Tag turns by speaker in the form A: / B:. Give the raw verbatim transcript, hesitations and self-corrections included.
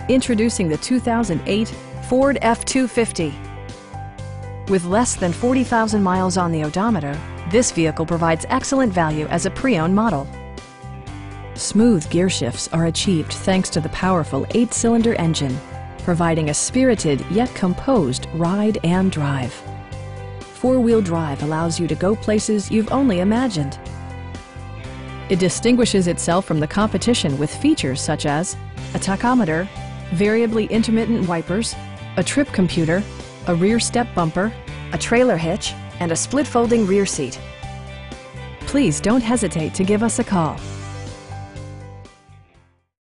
A: Introducing the two thousand eight Ford F two fifty. With less than forty thousand miles on the odometer, this vehicle provides excellent value as a pre-owned model. Smooth gear shifts are achieved thanks to the powerful eight-cylinder engine, providing a spirited yet composed ride and drive. Four-wheel drive allows you to go places you've only imagined. It distinguishes itself from the competition with features such as a tachometer, variably intermittent wipers, a trip computer, a rear step bumper, a trailer hitch, and a split folding rear seat. Please don't hesitate to give us a call.